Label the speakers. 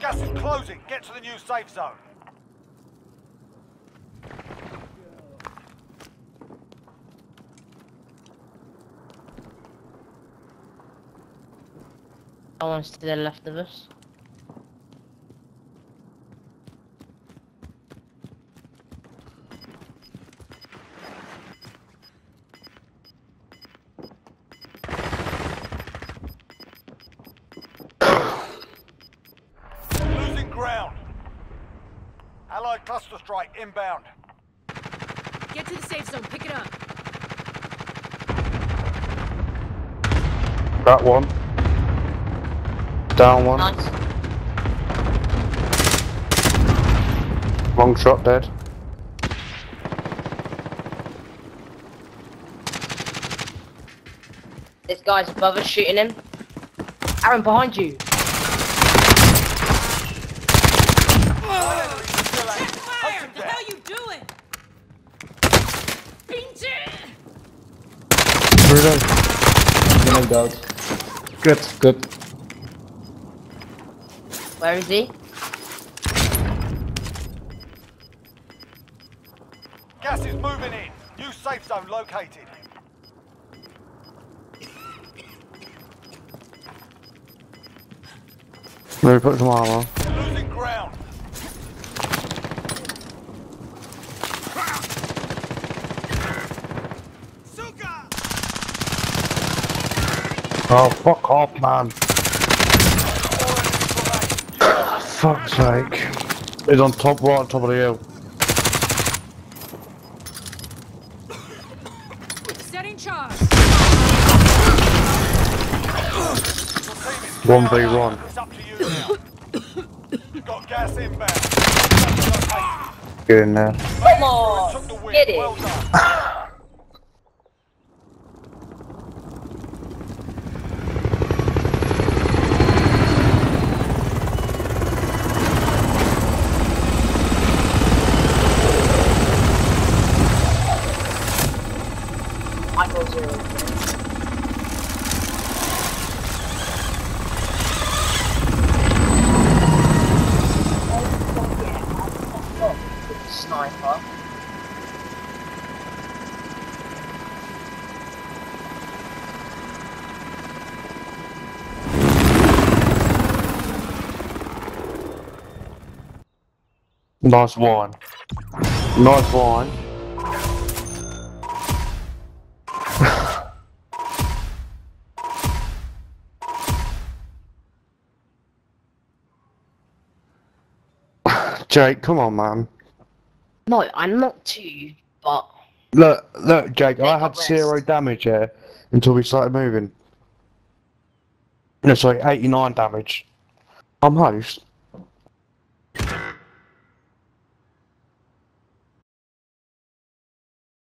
Speaker 1: Gas is closing. Get to the new safe zone.
Speaker 2: Someone's to the left of us.
Speaker 1: Losing ground. Allied cluster strike inbound.
Speaker 3: Get to the safe zone, pick it up.
Speaker 4: That one. Down one.
Speaker 2: Nice.
Speaker 4: Long shot dead.
Speaker 2: This guy's above us shooting him. Aaron, behind you.
Speaker 3: Fire! What the hell you doing? Pinche!
Speaker 5: No doubt. Good, good.
Speaker 2: Where is he?
Speaker 1: Gas is moving in. New safe zone located.
Speaker 4: Let me put some armor.
Speaker 1: Losing ground.
Speaker 4: Oh, fuck off, man. Fuck's sake. He's on top right on top of the hill.
Speaker 3: Setting charge.
Speaker 4: 1v1.
Speaker 1: It's up to you now. You've got gas inbound.
Speaker 4: Get in there.
Speaker 2: Come on!
Speaker 1: Took the win.
Speaker 2: Get it!
Speaker 1: Well done.
Speaker 2: I got 0. Sniper.
Speaker 4: Nice wine. Nice wine. Jake, come on, man.
Speaker 2: No, I'm not too, but...
Speaker 4: Look, Jake, I had
Speaker 2: rest.
Speaker 4: 0 damage here until we started moving. No, sorry, 89 damage. I'm host.